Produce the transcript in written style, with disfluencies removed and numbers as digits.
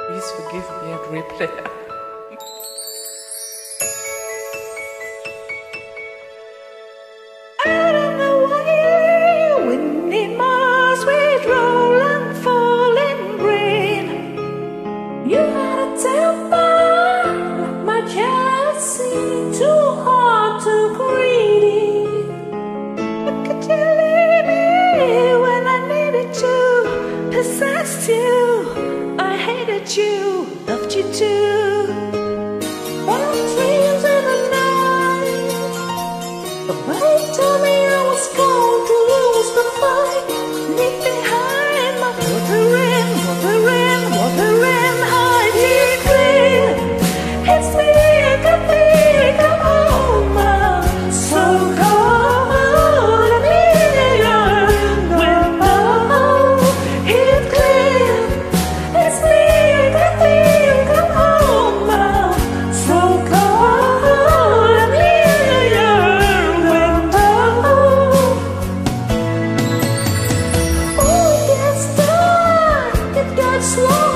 Please forgive me and replay. Out of the way, windy miles, sweet rolling, falling rain. You had a temper, my jealousy, too hard, too greedy. But could you leave me when I needed you, possessed you, I hated you, loved you too. One dreams in the night, but he told me I was going to lose the fight. Leave behind my wuthering, hide you clean. It's me, come home, I'm so cold. I'm in your window, it's clear. It's me, come home, I'm so cold. I'm in your window. Oh, it gets dark, it got slow.